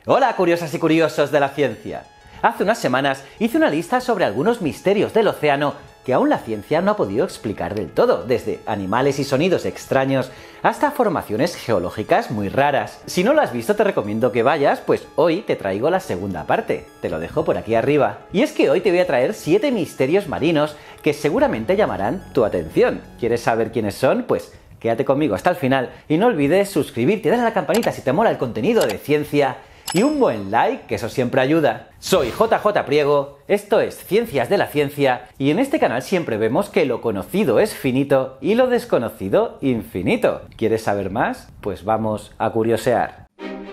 Hola curiosas y curiosos de la ciencia. Hace unas semanas hice una lista sobre algunos misterios del océano que aún la ciencia no ha podido explicar del todo, desde animales y sonidos extraños hasta formaciones geológicas muy raras. Si no lo has visto te recomiendo que vayas, pues hoy te traigo la segunda parte, te lo dejo por aquí arriba. Y es que hoy te voy a traer 7 misterios marinos que seguramente llamarán tu atención. ¿Quieres saber quiénes son? Pues quédate conmigo hasta el final y no olvides suscribirte y darle a la campanita si te mola el contenido de ciencia. Y un buen like, que eso siempre ayuda. Soy JJ Priego, esto es Ciencias de la Ciencia, y en este canal siempre vemos que lo conocido es finito y lo desconocido infinito. ¿Quieres saber más? Pues vamos a curiosear.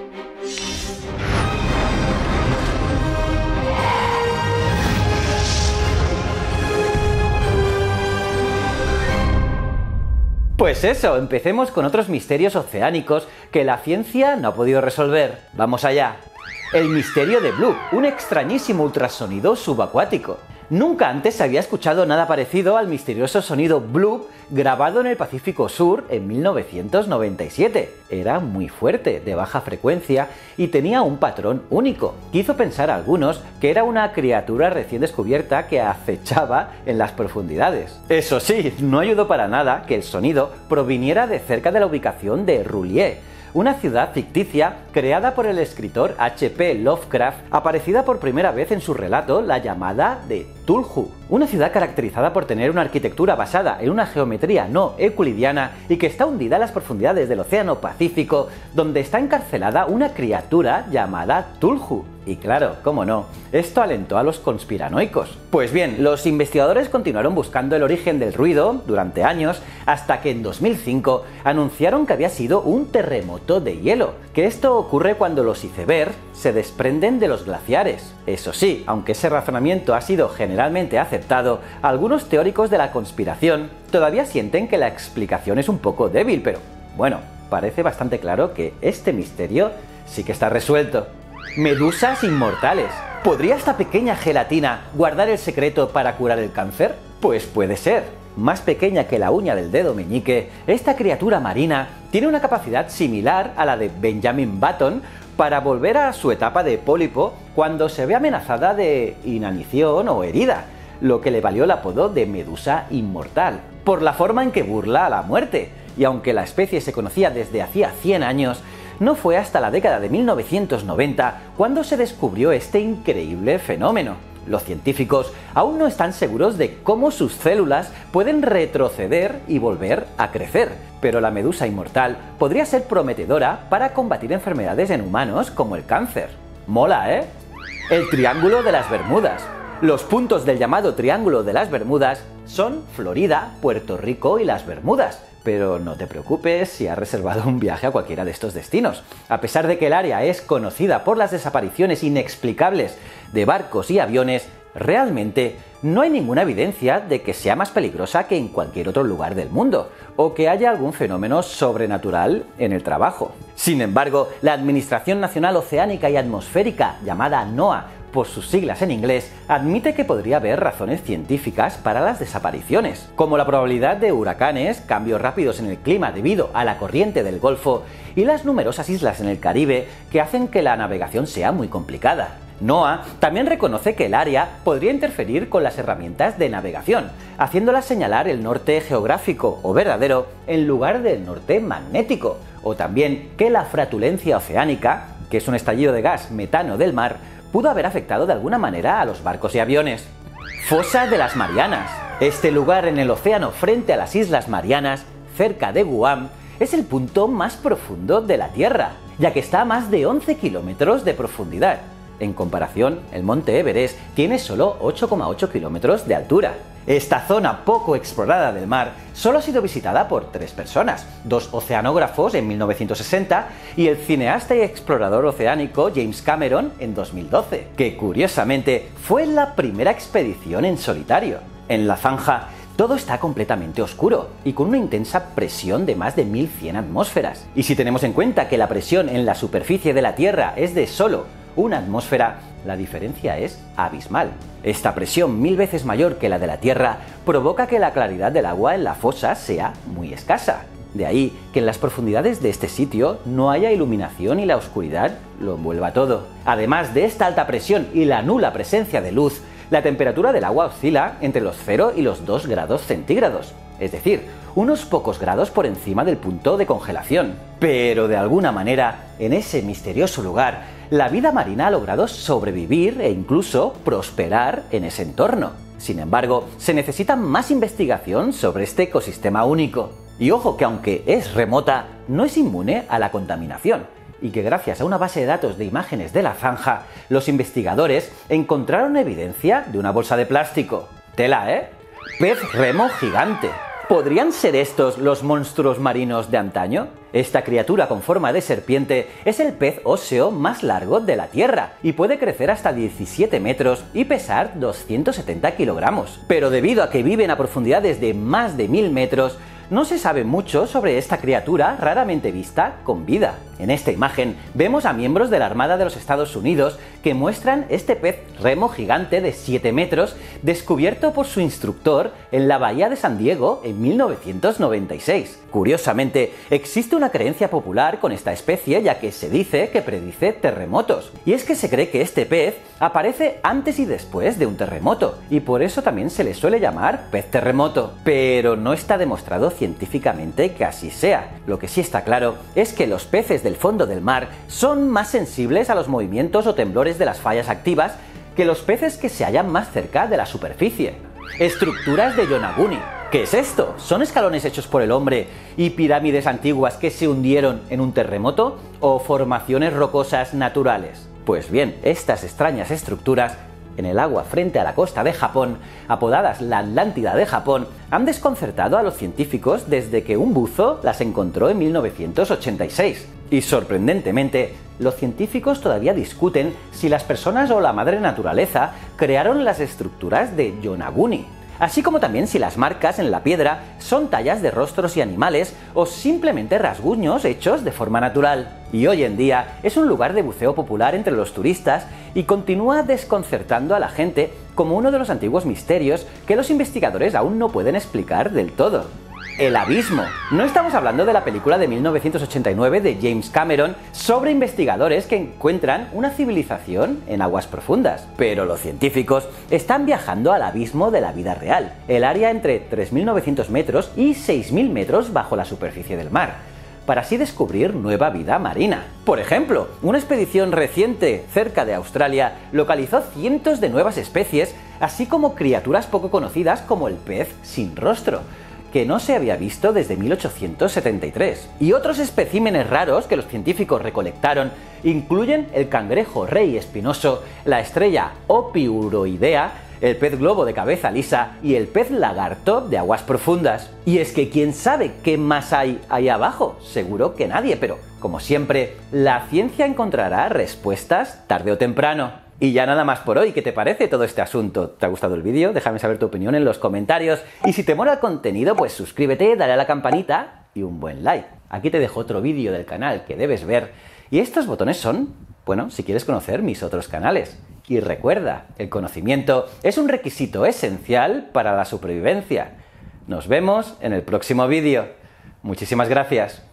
Pues eso, empecemos con otros misterios oceánicos que la ciencia no ha podido resolver. ¡Vamos allá! El misterio de Bloop, un extrañísimo ultrasonido subacuático. Nunca antes se había escuchado nada parecido al misterioso sonido Bloop grabado en el Pacífico Sur en 1997. Era muy fuerte, de baja frecuencia y tenía un patrón único, que hizo pensar a algunos que era una criatura recién descubierta que acechaba en las profundidades. Eso sí, no ayudó para nada que el sonido proviniera de cerca de la ubicación de R'lyeh, una ciudad ficticia creada por el escritor H.P. Lovecraft, aparecida por primera vez en su relato La llamada de Cthulhu. Una ciudad caracterizada por tener una arquitectura basada en una geometría no euclidiana y que está hundida en las profundidades del Océano Pacífico, donde está encarcelada una criatura llamada Cthulhu. Y claro, cómo no, esto alentó a los conspiranoicos. Pues bien, los investigadores continuaron buscando el origen del ruido durante años, hasta que en 2005 anunciaron que había sido un terremoto de hielo, que esto ocurre cuando los icebergs se desprenden de los glaciares. Eso sí, aunque ese razonamiento ha sido generalmente aceptado, algunos teóricos de la conspiración todavía sienten que la explicación es un poco débil, pero bueno, parece bastante claro que este misterio sí que está resuelto. Medusas inmortales. ¿Podría esta pequeña gelatina guardar el secreto para curar el cáncer? Pues puede ser. Más pequeña que la uña del dedo meñique, esta criatura marina tiene una capacidad similar a la de Benjamin Button para volver a su etapa de pólipo cuando se ve amenazada de inanición o herida, lo que le valió el apodo de medusa inmortal, por la forma en que burla a la muerte. Y aunque la especie se conocía desde hacía 100 años, no fue hasta la década de 1990 cuando se descubrió este increíble fenómeno. Los científicos aún no están seguros de cómo sus células pueden retroceder y volver a crecer, pero la medusa inmortal podría ser prometedora para combatir enfermedades en humanos como el cáncer. Mola, ¿eh? El Triángulo de las Bermudas. Los puntos del llamado Triángulo de las Bermudas son Florida, Puerto Rico y las Bermudas. Pero no te preocupes si has reservado un viaje a cualquiera de estos destinos. A pesar de que el área es conocida por las desapariciones inexplicables de barcos y aviones, realmente no hay ninguna evidencia de que sea más peligrosa que en cualquier otro lugar del mundo, o que haya algún fenómeno sobrenatural en el trabajo. Sin embargo, la Administración Nacional Oceánica y Atmosférica, llamada NOAA, por sus siglas en inglés, admite que podría haber razones científicas para las desapariciones, como la probabilidad de huracanes, cambios rápidos en el clima debido a la corriente del Golfo y las numerosas islas en el Caribe que hacen que la navegación sea muy complicada. NOAA también reconoce que el área podría interferir con las herramientas de navegación, haciéndolas señalar el norte geográfico o verdadero en lugar del norte magnético, o también que la flatulencia oceánica, que es un estallido de gas metano del mar, pudo haber afectado de alguna manera a los barcos y aviones. Fosa de las Marianas. Este lugar en el océano frente a las Islas Marianas, cerca de Guam, es el punto más profundo de la Tierra, ya que está a más de 11 kilómetros de profundidad. En comparación, el monte Everest tiene solo 8,8 kilómetros de altura. Esta zona poco explorada del mar solo ha sido visitada por 3 personas, 2 oceanógrafos en 1960 y el cineasta y explorador oceánico James Cameron en 2012, que curiosamente fue la primera expedición en solitario. En la zanja todo está completamente oscuro y con una intensa presión de más de 1100 atmósferas. Y si tenemos en cuenta que la presión en la superficie de la Tierra es de solo una atmósfera, la diferencia es abismal. Esta presión 1000 veces mayor que la de la Tierra provoca que la claridad del agua en la fosa sea muy escasa. De ahí que en las profundidades de este sitio no haya iluminación y la oscuridad lo envuelva todo. Además de esta alta presión y la nula presencia de luz, la temperatura del agua oscila entre los 0 y los 2 grados centígrados, es decir, unos pocos grados por encima del punto de congelación. Pero de alguna manera, en ese misterioso lugar, la vida marina ha logrado sobrevivir e incluso prosperar en ese entorno. Sin embargo, se necesita más investigación sobre este ecosistema único. Y ojo que aunque es remota, no es inmune a la contaminación, y que gracias a una base de datos de imágenes de la zanja, los investigadores encontraron evidencia de una bolsa de plástico. Tela, ¿eh? Pez remo gigante. ¿Podrían ser estos los monstruos marinos de antaño? Esta criatura con forma de serpiente es el pez óseo más largo de la Tierra y puede crecer hasta 17 metros y pesar 270 kilogramos. Pero debido a que viven a profundidades de más de 1000 metros, no se sabe mucho sobre esta criatura raramente vista con vida. En esta imagen vemos a miembros de la Armada de los Estados Unidos que muestran este pez remo gigante de 7 metros descubierto por su instructor en la bahía de San Diego en 1996. Curiosamente, existe una creencia popular con esta especie ya que se dice que predice terremotos. Y es que se cree que este pez aparece antes y después de un terremoto y por eso también se le suele llamar pez terremoto. Pero no está demostrado científicamente que así sea. Lo que sí está claro es que los peces del fondo del mar son más sensibles a los movimientos o temblores de las fallas activas que los peces que se hallan más cerca de la superficie. Estructuras de Yonaguni. ¿Qué es esto? ¿Son escalones hechos por el hombre y pirámides antiguas que se hundieron en un terremoto o formaciones rocosas naturales? Pues bien, estas extrañas estructuras en el agua frente a la costa de Japón, apodadas la Atlántida de Japón, han desconcertado a los científicos desde que un buzo las encontró en 1986. Y sorprendentemente, los científicos todavía discuten si las personas o la madre naturaleza crearon las estructuras de Yonaguni, así como también si las marcas en la piedra son tallas de rostros y animales o simplemente rasguños hechos de forma natural. Y hoy en día es un lugar de buceo popular entre los turistas y continúa desconcertando a la gente como uno de los antiguos misterios que los investigadores aún no pueden explicar del todo. El abismo. No estamos hablando de la película de 1989 de James Cameron sobre investigadores que encuentran una civilización en aguas profundas, pero los científicos están viajando al abismo de la vida real, el área entre 3.900 metros y 6.000 metros bajo la superficie del mar, para así descubrir nueva vida marina. Por ejemplo, una expedición reciente cerca de Australia localizó cientos de nuevas especies, así como criaturas poco conocidas como el pez sin rostro, que no se había visto desde 1873. Y otros especímenes raros que los científicos recolectaron incluyen el cangrejo rey espinoso, la estrella Opiuroidea, el pez globo de cabeza lisa y el pez lagarto de aguas profundas. Y es que quién sabe qué más hay ahí abajo, seguro que nadie, pero como siempre, la ciencia encontrará respuestas tarde o temprano. Y ya nada más por hoy, ¿qué te parece todo este asunto? ¿Te ha gustado el vídeo? Déjame saber tu opinión en los comentarios. Y si te mola el contenido, pues suscríbete, dale a la campanita y un buen like. Aquí te dejo otro vídeo del canal que debes ver. Y estos botones son, bueno, si quieres conocer mis otros canales. Y recuerda, el conocimiento es un requisito esencial para la supervivencia. Nos vemos en el próximo vídeo. Muchísimas gracias.